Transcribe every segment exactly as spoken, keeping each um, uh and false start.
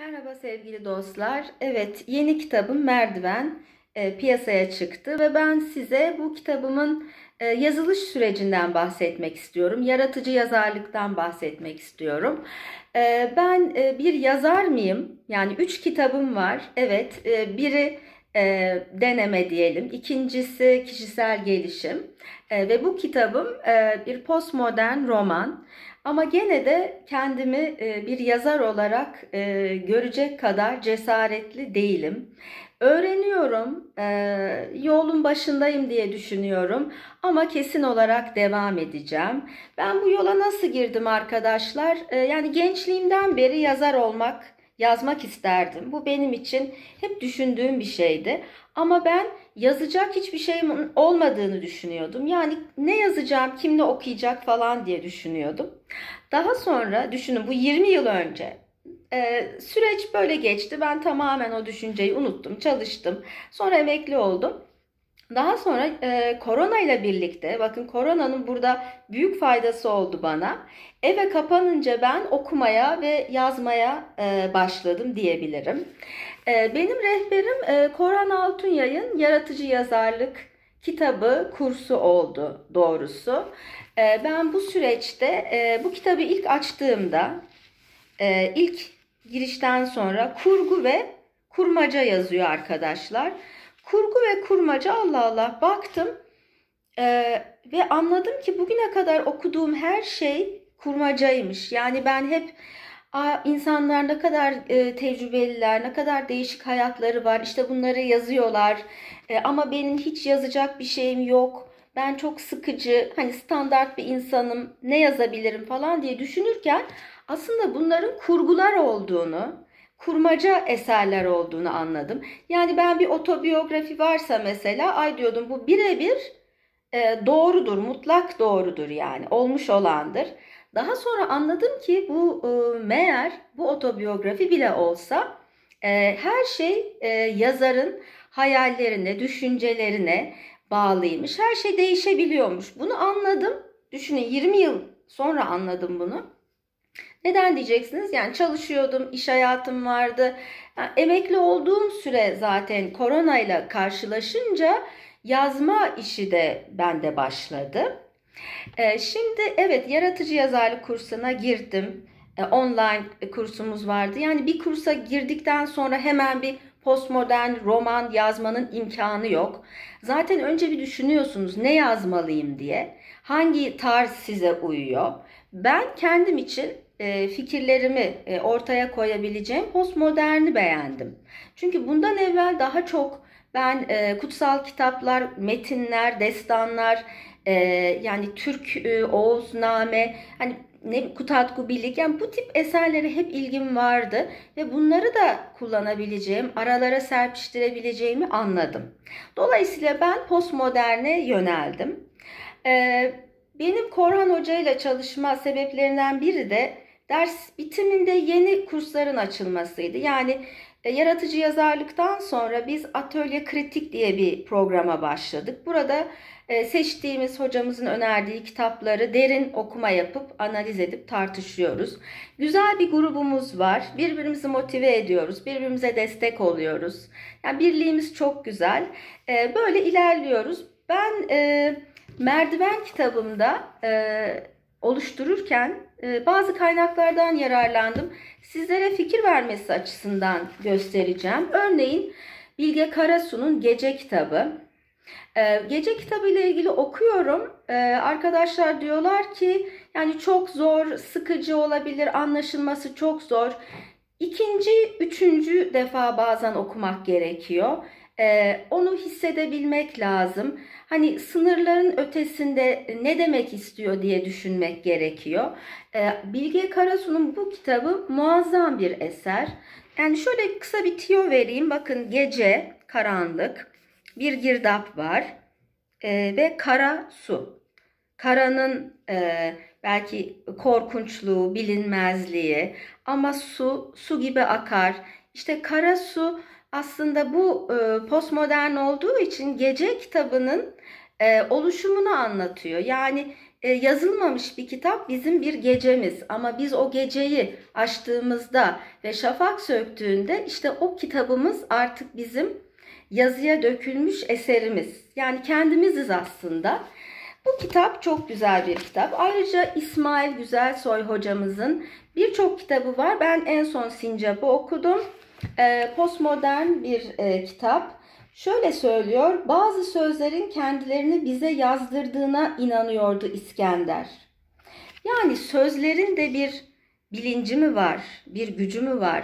Merhaba sevgili dostlar. Evet, yeni kitabım Merdiven e, piyasaya çıktı ve ben size bu kitabımın e, yazılış sürecinden bahsetmek istiyorum. Yaratıcı yazarlıktan bahsetmek istiyorum. E, ben e, bir yazar mıyım? Yani üç kitabım var. Evet, e, biri e, deneme diyelim. İkincisi kişisel gelişim. E, ve bu kitabım e, bir postmodern roman. Ama gene de kendimi bir yazar olarak görecek kadar cesaretli değilim. Öğreniyorum, yolun başındayım diye düşünüyorum ama kesin olarak devam edeceğim. Ben bu yola nasıl girdim arkadaşlar? Yani gençliğimden beri yazar olmak, yazmak isterdim. Bu benim için hep düşündüğüm bir şeydi. Ama ben yazacak hiçbir şeyim olmadığını düşünüyordum. Yani ne yazacağım, kim ne okuyacak falan diye düşünüyordum. Daha sonra düşünün, bu yirmi yıl önce e, süreç böyle geçti. Ben tamamen o düşünceyi unuttum, çalıştım. Sonra emekli oldum. Daha sonra e, korona ile birlikte, bakın koronanın burada büyük faydası oldu bana. Eve kapanınca ben okumaya ve yazmaya e, başladım diyebilirim. E, benim rehberim e, Korhan Altunyay'ın Yaratıcı Yazarlık kitabı kursu oldu doğrusu. E, ben bu süreçte e, bu kitabı ilk açtığımda e, ilk girişten sonra kurgu ve kurmaca yazıyor arkadaşlar. Kurgu ve kurmaca, Allah Allah, baktım e, ve anladım ki bugüne kadar okuduğum her şey kurmacaymış. Yani ben hep Aa, insanlar ne kadar e, tecrübeliler, ne kadar değişik hayatları var, işte bunları yazıyorlar. E, ama benim hiç yazacak bir şeyim yok. Ben çok sıkıcı, hani standart bir insanım, ne yazabilirim falan diye düşünürken aslında bunların kurgular olduğunu, kurmaca eserler olduğunu anladım. Yani ben bir otobiyografi varsa mesela, ay diyordum, bu birebir e, doğrudur, mutlak doğrudur, yani olmuş olandır. Daha sonra anladım ki bu e, meğer bu otobiyografi bile olsa e, her şey e, yazarın hayallerine, düşüncelerine bağlıymış. Her şey değişebiliyormuş. Bunu anladım. Düşünün, yirmi yıl sonra anladım bunu. Neden diyeceksiniz? Yani çalışıyordum, iş hayatım vardı. Yani emekli olduğum süre zaten koronayla karşılaşınca yazma işi de bende başladı. Ee, şimdi evet, yaratıcı yazarlık kursuna girdim. Ee, online kursumuz vardı. Yani bir kursa girdikten sonra hemen bir postmodern roman yazmanın imkanı yok. Zaten önce bir düşünüyorsunuz ne yazmalıyım diye. Hangi tarz size uyuyor? Ben kendim için e, fikirlerimi e, ortaya koyabileceğim postmoderni beğendim. Çünkü bundan evvel daha çok ben e, kutsal kitaplar, metinler, destanlar, ee, yani Türk e, Oğuzname, hani ne Kutatku Birlik, yani bu tip eserlere hep ilgim vardı ve bunları da kullanabileceğim, aralara serpiştirebileceğimi anladım. Dolayısıyla ben postmoderne yöneldim. Ee, benim Korhan Hoca ile çalışma sebeplerinden biri de ders bitiminde yeni kursların açılmasıydı. Yani e, yaratıcı yazarlıktan sonra biz Atölye Kritik diye bir programa başladık. Burada e, seçtiğimiz hocamızın önerdiği kitapları derin okuma yapıp analiz edip tartışıyoruz. Güzel bir grubumuz var. Birbirimizi motive ediyoruz. Birbirimize destek oluyoruz. Yani birliğimiz çok güzel. E, böyle ilerliyoruz. Ben e, Merdiven kitabımda e, oluştururken e, bazı kaynaklardan yararlandım. Sizlere fikir vermesi açısından göstereceğim. Örneğin Bilge Karasu'nun Gece kitabı. E, Gece kitabı ile ilgili okuyorum. E, arkadaşlar diyorlar ki yani çok zor, sıkıcı olabilir, anlaşılması çok zor. İkinci, üçüncü defa bazen okumak gerekiyor. Ee, onu hissedebilmek lazım. Hani sınırların ötesinde ne demek istiyor diye düşünmek gerekiyor. Ee, Bilge Karasu'nun bu kitabı muazzam bir eser. Yani şöyle kısa bir tiyo vereyim. Bakın, gece, karanlık, bir girdap var ee, ve kara su. Karanın e, belki korkunçluğu, bilinmezliği, ama su, su gibi akar. İşte kara su aslında bu e, postmodern olduğu için Gece kitabının e, oluşumunu anlatıyor. Yani e, yazılmamış bir kitap bizim bir gecemiz. Ama biz o geceyi açtığımızda ve şafak söktüğünde işte o kitabımız artık bizim yazıya dökülmüş eserimiz. Yani kendimiziz aslında. Bu kitap çok güzel bir kitap. Ayrıca İsmail Güzelsoy hocamızın birçok kitabı var. Ben en son Sincap'ı okudum. E, postmodern bir e, kitap. Şöyle söylüyor, bazı sözlerin kendilerini bize yazdırdığına inanıyordu İskender. Yani sözlerin de bir bilinci mi var, bir gücü mü var?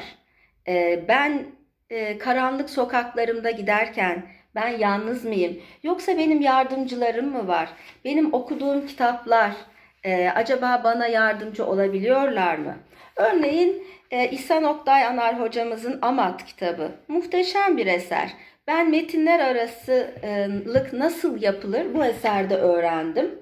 E, ben e, karanlık sokaklarımda giderken ben yalnız mıyım? Yoksa benim yardımcılarım mı var? Benim okuduğum kitaplar e, acaba bana yardımcı olabiliyorlar mı? Örneğin e, İhsan Oktay Anar hocamızın Amat kitabı muhteşem bir eser. Ben metinler arasılık nasıl yapılır bu eserde öğrendim.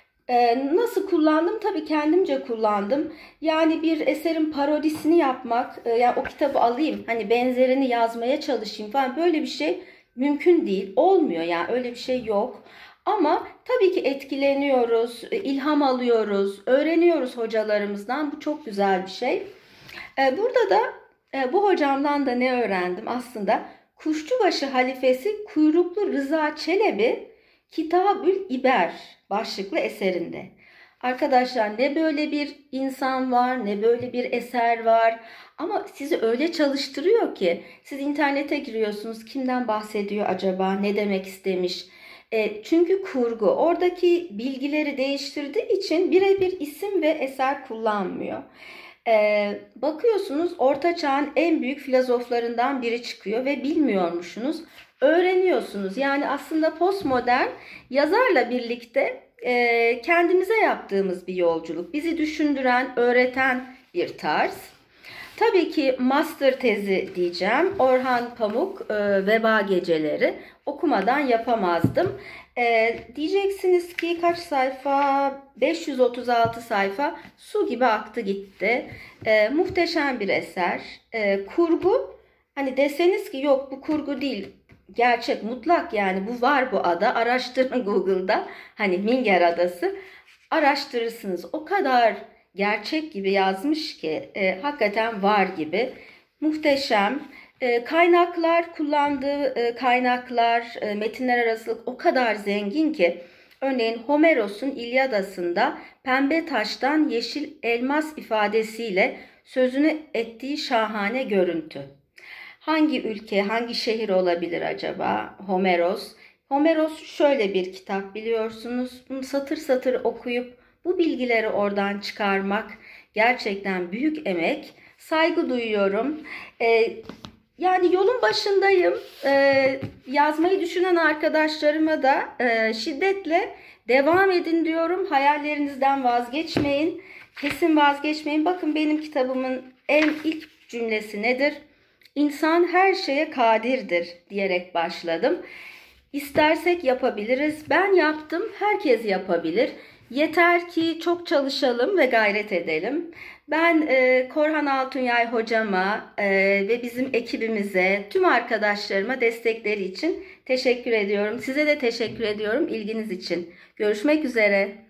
Ee, nasıl kullandım? Tabii kendimce kullandım. Yani bir eserin parodisini yapmak, e, yani o kitabı alayım, hani benzerini yazmaya çalışayım falan, böyle bir şey mümkün değil. Olmuyor yani, öyle bir şey yok. Ama tabii ki etkileniyoruz, e, ilham alıyoruz, öğreniyoruz hocalarımızdan. Bu çok güzel bir şey. E, burada da e, bu hocamdan da ne öğrendim? Aslında Kuşçubaşı halifesi Kuyruklu Rıza Çelebi Kitabül İber başlıklı eserinde. Arkadaşlar, ne böyle bir insan var, ne böyle bir eser var. Ama sizi öyle çalıştırıyor ki siz internete giriyorsunuz, kimden bahsediyor acaba, ne demek istemiş. E, çünkü kurgu oradaki bilgileri değiştirdiği için birebir isim ve eser kullanmıyor. Ee, bakıyorsunuz Orta Çağ'ın en büyük filozoflarından biri çıkıyor ve bilmiyormuşsunuz, öğreniyorsunuz. Yani aslında postmodern yazarla birlikte e, kendimize yaptığımız bir yolculuk, bizi düşündüren, öğreten bir tarz. Tabii ki master tezi diyeceğim. Orhan Pamuk, e, Veba Geceleri. Okumadan yapamazdım. E, diyeceksiniz ki kaç sayfa? beş yüz otuz altı sayfa. Su gibi aktı gitti. E, muhteşem bir eser. E, kurgu, hani deseniz ki yok bu kurgu değil, gerçek, mutlak, yani bu var, bu ada. Araştırın Google'da. Hani Minger Adası. Araştırırsınız. O kadar gerçek gibi yazmış ki e, hakikaten var gibi. Muhteşem. E, kaynaklar, kullandığı e, kaynaklar, e, metinler arasılık o kadar zengin ki. Örneğin Homeros'un İlyadası'nda pembe taştan yeşil elmas ifadesiyle sözünü ettiği şahane görüntü. Hangi ülke, hangi şehir olabilir acaba Homeros? Homeros şöyle bir kitap, biliyorsunuz. Bunu satır satır okuyup bu bilgileri oradan çıkarmak gerçekten büyük emek. Saygı duyuyorum. Ee, yani yolun başındayım. Ee, yazmayı düşünen arkadaşlarıma da e, şiddetle devam edin diyorum. Hayallerinizden vazgeçmeyin. Kesin vazgeçmeyin. Bakın benim kitabımın en ilk cümlesi nedir? İnsan her şeye kadirdir diyerek başladım. İstersek yapabiliriz. Ben yaptım. Herkes yapabilir. Yeter ki çok çalışalım ve gayret edelim. Ben e, Korhan Altunyay hocama e, ve bizim ekibimize, tüm arkadaşlarıma destekleri için teşekkür ediyorum. Size de teşekkür ediyorum ilginiz için. Görüşmek üzere.